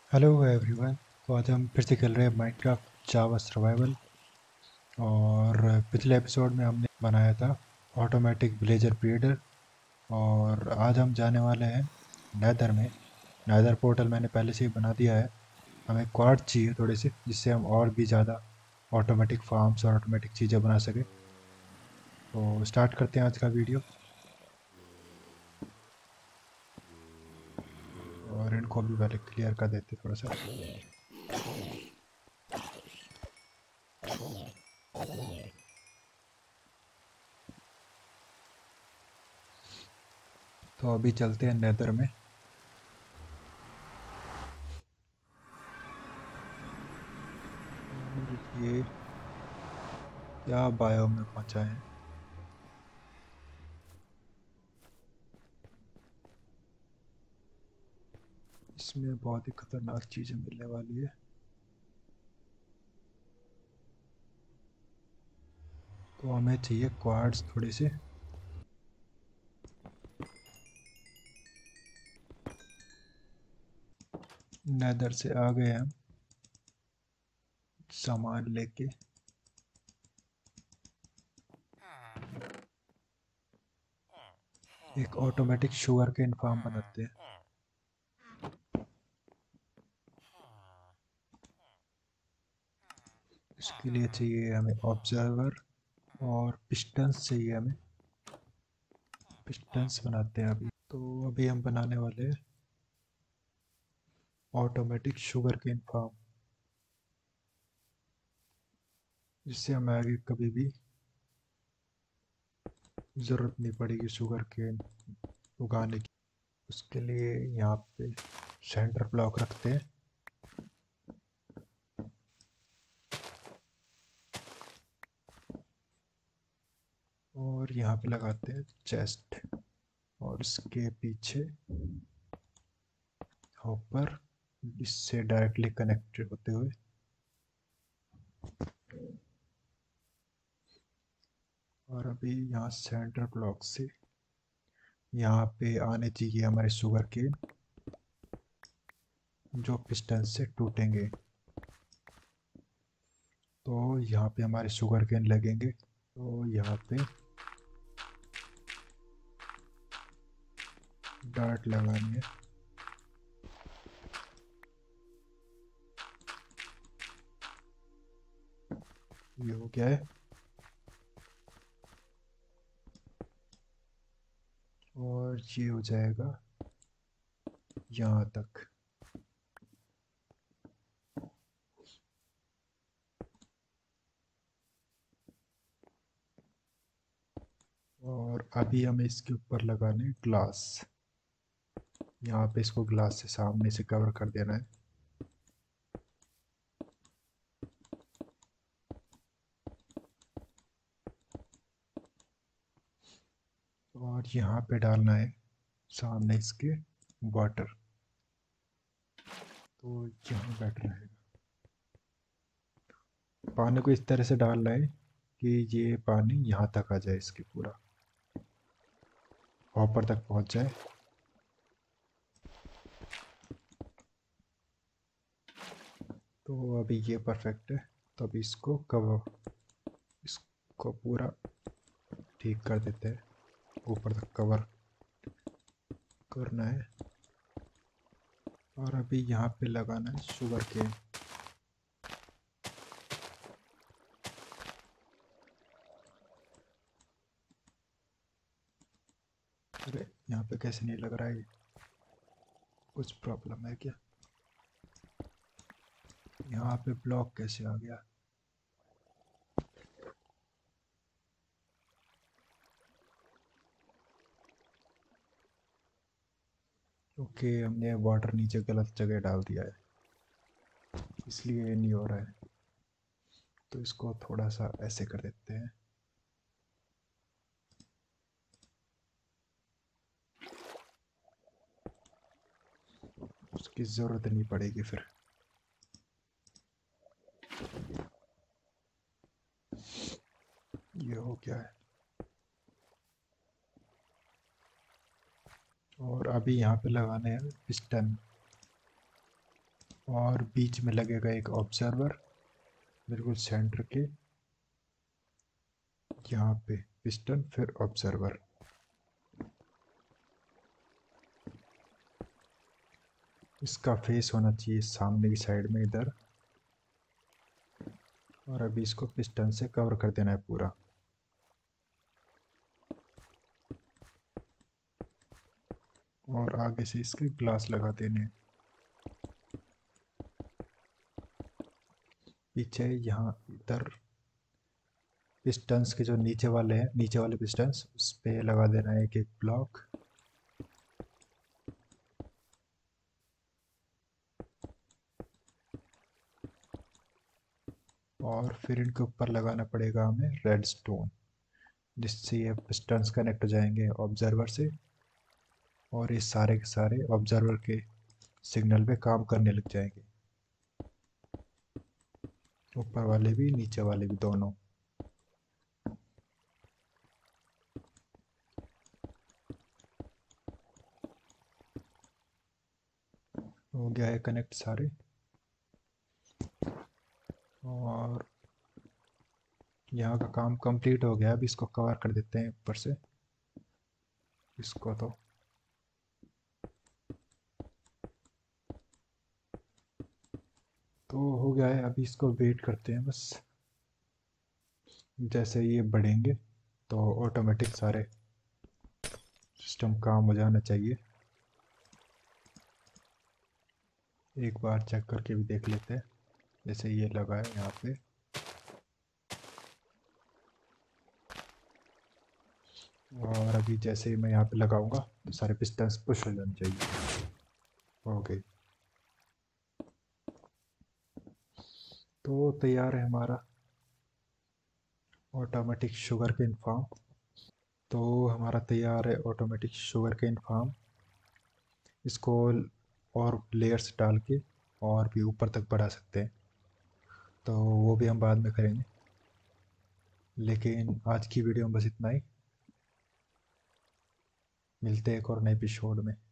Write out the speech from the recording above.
Hello everyone. तो आज हम फिर से खेल रहे हैं माइनक्राफ्ट जावा सर्वाइवल। और पिछले एपिसोड में हमने बनाया था ऑटोमेटिक विलेजर ब्रीडर। और आज हम जाने वाले हैं नेदर में। नेदर पोर्टल मैंने पहले से ही बना दिया है। हमें क्वार्ट्ज चाहिए थोड़े से, जिससे हम और भी ज़्यादा ऑटोमेटिक फार्म्स और ऑटोमेटिक चीज़ें बना सकें। तो स्टार्ट करते हैं आज का वीडियो। और इनको भी पहले क्लियर कर देते थोड़ा सा। तो अभी चलते हैं नेदर में। और ये क्या बायो में पहुंचा है। इसमें बहुत ही खतरनाक चीज़ें मिलने वाली है। तो हमें चाहिए क्वार्ट्स थोड़े से। नेदर से आ गए हम सामान लेके। एक ऑटोमेटिक शुगर केन फार्म बनाते हैं। इसके लिए चाहिए हमें ऑब्जर्वर और पिस्टन्स चाहिए हमें। पिस्टन्स बनाते हैं अभी। तो अभी हम बनाने वाले हैं ऑटोमेटिक शुगर केन फार्म, जिससे हमें आगे कभी भी ज़रूरत नहीं पड़ेगी शुगर केन उगाने की। उसके लिए यहाँ पे सेंटर ब्लॉक रखते हैं। और यहाँ पे लगाते हैं चेस्ट। और इसके पीछे हॉपर, इससे डायरेक्टली कनेक्टेड होते हुए। और अभी यहाँ सेंटर ब्लॉक से यहाँ पे आने चाहिए हमारे शुगर केन, जो पिस्टन से टूटेंगे। तो यहाँ पे हमारे शुगर केन लगेंगे। तो यहाँ पे डार्ट लगानी है। ये हो गया है। और ये हो जाएगा यहाँ तक। और अभी हमें इसके ऊपर लगाने ग्लास। यहाँ पे इसको ग्लास से सामने से कवर कर देना है। और यहाँ पे डालना है सामने इसके वाटर। तो यहाँ बेटर रहेगा। पानी को इस तरह से डालना है कि ये पानी यहाँ तक आ जाए, इसके पूरा हॉपर तक पहुँच जाए। तो अभी ये परफेक्ट है। तो अभी इसको पूरा ठीक कर देते हैं। ऊपर तक कवर करना है। और अभी यहाँ पे लगाना है शुगर केन। अरे यहाँ पे कैसे नहीं लग रहा है ये? कुछ प्रॉब्लम है क्या? यहाँ पे ब्लॉक कैसे आ गया? ओके, हमने वाटर नीचे गलत जगह डाल दिया है, इसलिए ये नहीं हो रहा है। तो इसको थोड़ा सा ऐसे कर देते हैं। उसकी ज़रूरत नहीं पड़ेगी फिर। ये हो गया है। और अभी यहाँ पे लगाने हैं पिस्टन। और बीच में लगेगा एक ऑब्जर्वर, बिल्कुल सेंटर के यहाँ पे पिस्टन, फिर ऑब्जर्वर। इसका फेस होना चाहिए सामने की साइड में इधर। और अभी इसको पिस्टन से कवर कर देना है पूरा। और आगे से इसके ग्लास लगा देने हैं। पीछे यहाँ इधर पिस्टन्स के जो नीचे वाले हैं, नीचे वाले पिस्टन्स, उस पे लगा देना है एक एक ब्लॉक। और फिर इनके ऊपर लगाना पड़ेगा हमें रेड स्टोन, जिससे ये पिस्टन्स कनेक्ट हो जाएंगे ऑब्जर्वर से। और ये सारे के सारे ऑब्जर्वर के सिग्नल पे काम करने लग जाएंगे, ऊपर वाले भी नीचे वाले भी दोनों। हो गया है कनेक्ट सारे। और यहाँ का काम कंप्लीट हो गया। अब इसको कवर कर देते हैं ऊपर से, इसको तो हो गया है। अभी इसको वेट करते हैं बस। जैसे ये बढ़ेंगे तो ऑटोमेटिक सारे सिस्टम काम हो जाना चाहिए। एक बार चेक करके भी देख लेते हैं। जैसे ये लगा है यहाँ पे, और अभी जैसे ही मैं यहाँ पे लगाऊंगा तो सारे पिस्टन्स पुश हो जाने चाहिए। ओके, तो तैयार है हमारा ऑटोमेटिक शुगर केन फार्म। तो हमारा तैयार है ऑटोमेटिक शुगर केन फार्म। इसको और लेयर्स डाल के और भी ऊपर तक बढ़ा सकते हैं, तो वो भी हम बाद में करेंगे। लेकिन आज की वीडियो में बस इतना ही। मिलते हैं एक और नए एपिसोड में।